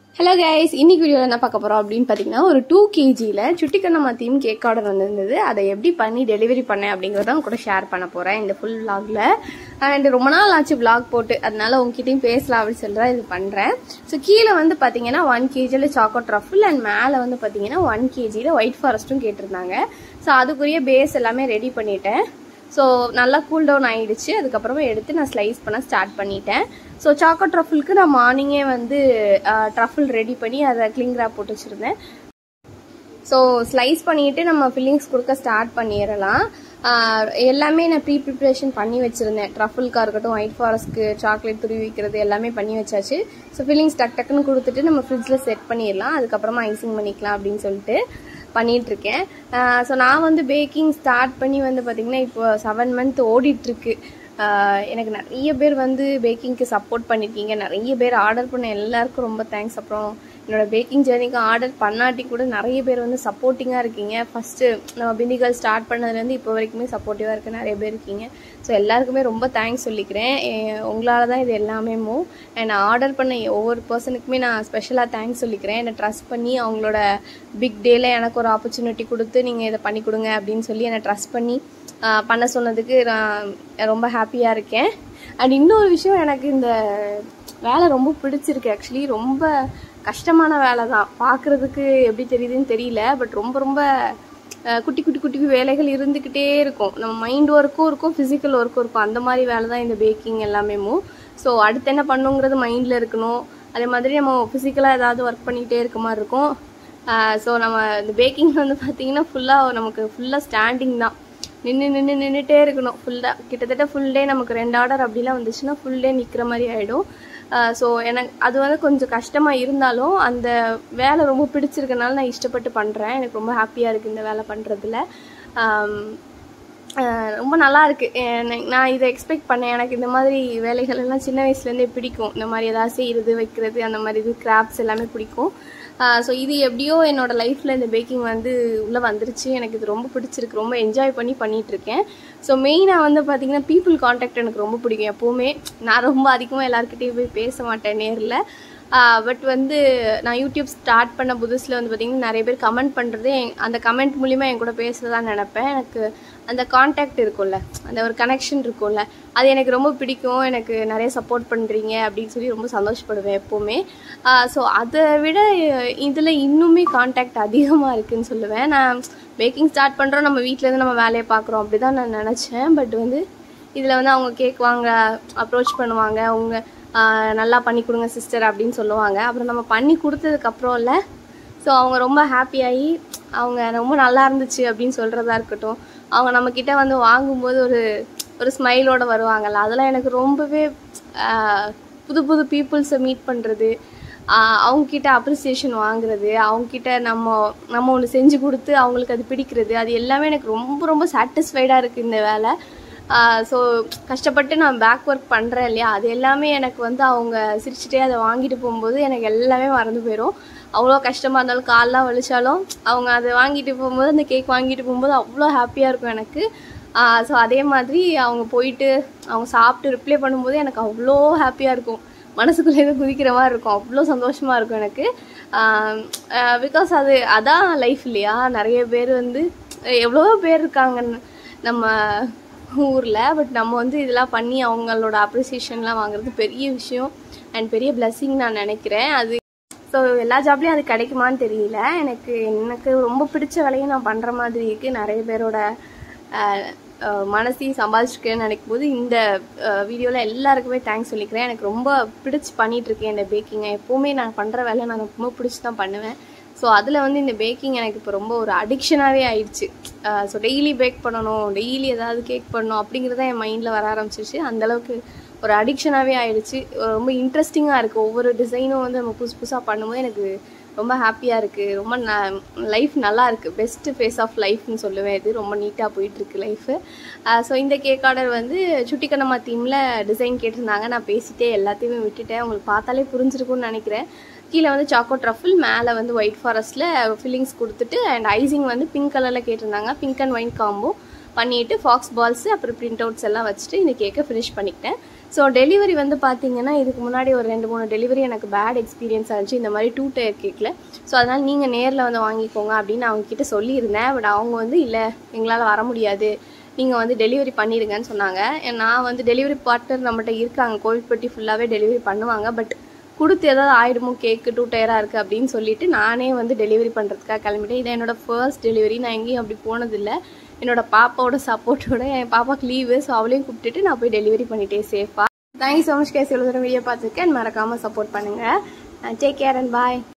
Hello guys, இன்னைக்கு வீடியோவில் என்ன பார்க்க போகிறோம் அப்படின்னு பார்த்தீங்கன்னா, ஒரு 2 kgல சுட்டிக்கண்ணம்மா தீம் கேக் ஆர்டர் வந்திருந்தது. அதை எப்படி பண்ணி டெலிவரி பண்ணேன் அப்படிங்கிறத உங்க கூட ஷேர் பண்ண போகிறேன் இந்த ஃபுல் vlogல. அண்ட் ரொம்ப நாள் ஆச்சு vlog போட்டு, அதனால உங்ககிட்டயும் பேசலாம் அப்படின்னு சொல்லிட்டு இது பண்ணுறேன். ஸோ கீழே வந்து பார்த்தீங்கன்னா 1 kgல சாக்கோ ட்ரஃபிள் அண்ட் மேலே வந்து பார்த்தீங்கன்னா 1 kgல ஒயிட் ஃபாரஸ்ட்டும் கேட்டிருந்தாங்க. ஸோ அதுக்குரிய பேஸ் எல்லாமே ரெடி பண்ணிட்டேன். ஸோ நல்லா கூல் டவுன் ஆகிடுச்சு. அதுக்கப்புறமா எடுத்து நான் ஸ்லைஸ் பண்ண ஸ்டார்ட் பண்ணிட்டேன். ஸோ சாக்கோ ட்ரஃபிளுக்கு நான் மார்னிங்கே வந்து ட்ரஃபிள் ரெடி பண்ணி அதை கிளிங் ரேப் போட்டு வச்சுருந்தேன். ஸோ ஸ்லைஸ் பண்ணிட்டு நம்ம ஃபில்லிங்ஸ் கொடுக்க ஸ்டார்ட் பண்ணிடலாம். எல்லாமே நான் ப்ரிப்ரேஷன் பண்ணி வச்சுருந்தேன். ட்ரஃபிள்காக இருக்கட்டும், ஒயிட் ஃபாரஸ்ட்க்கு சாக்லேட் துருவி வைக்கிறது எல்லாமே பண்ணி வச்சாச்சு. ஸோ ஃபில்லிங்ஸ் டக்குன்னு கொடுத்துட்டு நம்ம ஃப்ரிட்ஜில் செட் பண்ணிடலாம். அதுக்கப்புறமா ஐசிங் பண்ணிக்கலாம் அப்படின்னு சொல்லிட்டு பண்ணிகிட்ருக்கேன். ஸோ நான் வந்து பேக்கிங் ஸ்டார்ட் பண்ணி வந்து பார்த்திங்கன்னா இப்போ 7 month ஓடிட்டுருக்கு. எனக்கு நிறைய பேர் வந்து பேக்கிங்க்கு சப்போர்ட் பண்ணியிருக்கீங்க. நிறைய பேர் ஆர்டர் பண்ண எல்லாருக்கும் ரொம்ப தேங்க்ஸ். அப்புறம் என்னோட பேக்கிங் ஜேர்னிக்கு ஆர்டர் பண்ணாட்டி கூட நிறைய பேர் வந்து சப்போர்ட்டிங்காக இருக்கீங்க. ஃபஸ்ட்டு நம்ம பிந்திகள் ஸ்டார்ட் பண்ணதுலேருந்து இப்போ வரைக்குமே சப்போர்ட்டிவாக இருக்க நிறைய பேர் இருக்கீங்க. ஸோ எல்லாருக்குமே ரொம்ப தேங்க்ஸ் சொல்லிக்கிறேன். உங்களால் தான் இது எல்லாமே அண்ட் ஆர்டர் பண்ண ஒவ்வொரு பர்சனுக்குமே நான் ஸ்பெஷலாக தேங்க்ஸ் சொல்லிக்கிறேன். என்னை ட்ரஸ்ட் பண்ணி அவங்களோட பிக் டேல எனக்கு ஒரு ஆப்பர்ச்சுனிட்டி கொடுத்து நீங்கள் இதை பண்ணி கொடுங்க அப்படின்னு சொல்லி என்னை ட்ரஸ்ட் பண்ணி பண்ண சொன்னதுக்கு நான் ரொம்ப ஹாப்பியாக இருக்கேன். அண்ட் இன்னொரு விஷயம், எனக்கு இந்த வேலை ரொம்ப பிடிச்சிருக்கு. ஆக்சுவலி ரொம்ப கஷ்டமான வேலை தான். பார்க்குறதுக்கு எப்படி தெரியுதுன்னு தெரியல, பட் ரொம்ப குட்டி குட்டி குட்டி வேலைகள் இருந்துக்கிட்டே இருக்கும். நம்ம மைண்ட் ஒர்க்கும் இருக்கும், ஃபிசிக்கல் ஒர்க்கும் இருக்கும். அந்த மாதிரி வேலை தான் இந்த பேக்கிங் எல்லாமே. ஸோ அடுத்து என்ன பண்ணுங்கிறது மைண்டில் இருக்கணும். அதே மாதிரி நம்ம ஃபிசிக்கலாக ஏதாவது ஒர்க் பண்ணிகிட்டே இருக்க மாதிரி இருக்கும். ஸோ நம்ம இந்த பேக்கிங் வந்து பார்த்திங்கன்னா ஃபுல்லாக ஸ்டாண்டிங் தான். நின்றுட்டே இருக்கணும். கிட்டத்தட்ட ஃபுல் டே நமக்கு 2 ஆர்டர் அப்படிலாம் வந்துச்சுன்னா ஃபுல் டே நிற்கிற மாதிரி ஆகிடும். ஸோ எனக்கு அது வந்து கொஞ்சம் கஷ்டமாக இருந்தாலும் அந்த வேலை ரொம்ப பிடிச்சிருக்கனால நான் இஷ்டப்பட்டு பண்ணுறேன். எனக்கு ரொம்ப ஹாப்பியாக இருக்குது இந்த வேலை பண்ணுறதுல. ரொம்ப நல்லா இருக்குது. நான் இதை எக்ஸ்பெக்ட் பண்ணேன். எனக்கு இந்த மாதிரி வேலைகள் எல்லாம் சின்ன வயசுலேருந்தே பிடிக்கும். இந்த மாதிரி ஏதாவது செய்கிறது, வைக்கிறது, அந்த மாதிரி இது கிராஃப்ட்ஸ் எல்லாமே பிடிக்கும். ஸோ இது எப்படியோ என்னோட லைஃப்பில் இந்த பேக்கிங் வந்து உள்ளே வந்துருச்சு. எனக்கு இது ரொம்ப பிடிச்சிருக்கு. ரொம்ப என்ஜாய் பண்ணிகிட்ருக்கேன். ஸோ மெயினாக வந்து பார்த்திங்கன்னா பீப்புள் கான்டாக்ட் எனக்கு ரொம்ப பிடிக்கும். எப்போவுமே நான் ரொம்ப அதிகமாக எல்லாருக்கிட்டையும் போய் பேச மாட்டேன் நேரில். பட் வந்து நான் யூடியூப் ஸ்டார்ட் பண்ண புதுசில் வந்து பார்த்திங்கன்னா நிறைய பேர் கமெண்ட் பண்ணுறது, அந்த கமெண்ட் மூலிமா என் கூட பேசுகிறதான்னு நினப்பேன். எனக்கு அந்த கான்டாக்ட் இருக்கும்ல, அந்த ஒரு கனெக்ஷன் இருக்கும்ல, அது எனக்கு ரொம்ப பிடிக்கும். எனக்கு நிறைய சப்போர்ட் பண்ணுறீங்க அப்படின்னு சொல்லி ரொம்ப சந்தோஷப்படுவேன் எப்போவுமே. ஸோ அதை விட இதில் இன்னுமே கான்டாக்ட் அதிகமாக இருக்குதுன்னு சொல்லுவேன். நான் பேக்கிங் ஸ்டார்ட் பண்ணுறோம், நம்ம வீட்டிலேருந்து நம்ம வேலையை பார்க்குறோம் அப்படி தான் நான் நினச்சேன். பட் வந்து இதில் வந்து அவங்க கேட்குவாங்க, அப்ரோச் பண்ணுவாங்க, அவங்க நல்லா பண்ணி கொடுங்க சிஸ்டர் அப்படின்னு சொல்லுவாங்க. அப்புறம் நம்ம பண்ணி கொடுத்ததுக்கப்புறம் இல்லை, ஸோ அவங்க ரொம்ப ஹாப்பியாகி அவங்க ரொம்ப நல்லா இருந்துச்சு அப்படின்னு சொல்கிறதா இருக்கட்டும், அவங்க நம்மக்கிட்ட வந்து வாங்கும்போது ஒரு ஸ்மைலோடு வருவாங்கள்ல, அதெல்லாம் எனக்கு ரொம்பவே புது பீப்புள்ஸை மீட் பண்ணுறது, அவங்கக்கிட்ட அப்ரிசியேஷன் வாங்குறது, அவங்கக்கிட்ட நம்ம ஒன்று செஞ்சு கொடுத்து அவங்களுக்கு அது பிடிக்கிறது, அது எல்லாமே எனக்கு ரொம்ப சாட்டிஸ்ஃபைடாக இருக்குது இந்த வேலை. ஸோ கஷ்டப்பட்டு நான் பேக் ஒர்க் பண்ணுறேன் இல்லையா, அது எல்லாமே எனக்கு வந்து அவங்க சிரிச்சுட்டே அதை வாங்கிட்டு போகும்போது எனக்கு எல்லாமே மறந்து போயிடும். அவ்வளோ கஷ்டமாக இருந்தாலும், காலெலாம் வலிச்சாலும் அவங்க அதை வாங்கிட்டு போகும்போது, அந்த கேக் வாங்கிட்டு போகும்போது அவ்வளோ ஹாப்பியாக இருக்கும் எனக்கு. ஸோ அதே மாதிரி அவங்க போயிட்டு அவங்க சாப்பிட்டு ரிப்ளை பண்ணும்போது எனக்கு அவ்வளோ ஹாப்பியாக இருக்கும். மனசுக்குள்ளே குதிக்கிற மாதிரி இருக்கும். அவ்வளோ சந்தோஷமாக இருக்கும் எனக்கு. பிகாஸ் அதான் லைஃப் இல்லையா. நிறைய பேர் வந்து எவ்வளோ பேர் இருக்காங்க நம்ம ஊரில், பட் நம்ம வந்து இதெல்லாம் பண்ணி அவங்களோட அப்ரிசியேஷன்லாம் வாங்குறது பெரிய விஷயம் அண்ட் பெரிய பிளெஸ்ஸிங் நான் நினைக்கிறேன். அது ஸோ எல்லா ஜாப்லேயும் அது கிடைக்குமான்னு தெரியல. எனக்கு ரொம்ப பிடிச்ச வேலையும் நான் பண்ணுற மாதிரி இருக்குது. நிறைய பேரோட மனசையும் சம்பாதிச்சிருக்கேன்னு நினைக்கும் போது இந்த வீடியோவில் எல்லாருக்குமே தேங்க்ஸ் சொல்லிக்கிறேன். எனக்கு ரொம்ப பிடிச்சி பண்ணிகிட்ருக்கேன் இந்த பேக்கிங்கை. எப்போவுமே நான் பண்ணுற வேலை நான் ரொம்ப பிடிச்சி தான் பண்ணுவேன். ஸோ அதில் வந்து இந்த பேக்கிங் எனக்கு இப்போ ரொம்ப ஒரு அடிக்ஷனாகவே ஆயிடுச்சு. ஸோ டெய்லி பேக் பண்ணணும், டெய்லி ஏதாவது கேக் பண்ணணும் அப்படிங்கிறத என் மைண்டில் வர ஆரம்பிச்சிருச்சு. அந்தளவுக்கு ஒரு அடிக்ஷனாகவே ஆயிடுச்சு. ரொம்ப இன்ட்ரெஸ்டிங்காக இருக்குது. ஒவ்வொரு டிசைனும் வந்து நம்ம புதுசாக பண்ணும்போது எனக்கு ரொம்ப ஹாப்பியாக இருக்குது. ரொம்ப லைஃப் நல்லா இருக்குது. பெஸ்ட்டு ஃபேஸ் ஆஃப் லைஃப்னு சொல்லுவேன். இது ரொம்ப நீட்டாக போயிட்டுருக்கு லைஃபு. ஸோ இந்த கேக் ஆர்டர் வந்து சுட்டிக்கண்ணம்மா தீமில் டிசைன் கேட்டிருந்தாங்க. நான் பேசிட்டே எல்லாத்தையுமே விட்டுட்டேன். உங்களுக்கு பார்த்தாலே புரிஞ்சிருக்கும்னு நினைக்கிறேன். கீழே வந்து சாக்கோ ட்ரஃபிள், மேலே வந்து ஒயிட் ஃபாரஸ்ட்டில் ஃபில்லிங்ஸ் கொடுத்துட்டு அண்ட் ஐசிங் வந்து பிங்க் கலரில் கேட்டிருந்தாங்க. Pink and white combo. பண்ணிவிட்டு ஃபாக்ஸ் பால்ஸ் அப்புறம் பிரிண்ட் அவுட்ஸ் எல்லாம் வச்சுட்டு இந்த கேக்கை ஃபினிஷ் பண்ணிக்கிட்டேன். ஸோ டெலிவரி வந்து பார்த்தீங்கன்னா இதுக்கு முன்னாடி ஒரு 2-3 டெலிவரி எனக்கு பேட் எக்ஸ்பீரியன்ஸ் ஆச்சு இந்த மாதிரி 2 டயர் கேக்கில். ஸோ அதனால் நீங்கள் நேரில் வந்து வாங்கிக்கோங்க அப்படின்னு அவங்கக்கிட்ட சொல்லியிருந்தேன். பட் அவங்க வந்து இல்லை எங்களால் வர முடியாது, நீங்கள் வந்து டெலிவரி பண்ணிடுங்கன்னு சொன்னாங்க. நான் வந்து டெலிவரி பார்ட்னர் நம்மகிட்ட இருக்காங்க, கோவில்பட்டி ஃபுல்லாகவே டெலிவரி பண்ணுவாங்க. பட் கொடுத்து ஏதாவது ஆயிடுமோ கேக்கு 2 டயராக இருக்குது அப்படின்னு சொல்லிட்டு நானே வந்து டெலிவரி பண்ணுறதுக்காக கிளம்பிட்டேன். இதை என்னோடய ஃபர்ஸ்ட் டெலிவரி. நான் எங்கேயும் அப்படி போனதில்லை. என்னோட பாப்பாவோட சப்போர்ட்டோட என் பாப்பாக்கு லீவு, ஸோ அவளையும் கூப்பிட்டுட்டு நான் போய் டெலிவரி பண்ணிட்டேன் சேஃபாக. தேங்க்யூ ஸோ மச் கைஸ், இவ்வளோ தூரம் வீடியோ பார்த்துருக்கேன். மறக்காமல் சப்போர்ட் பண்ணுங்கள். Take care and bye.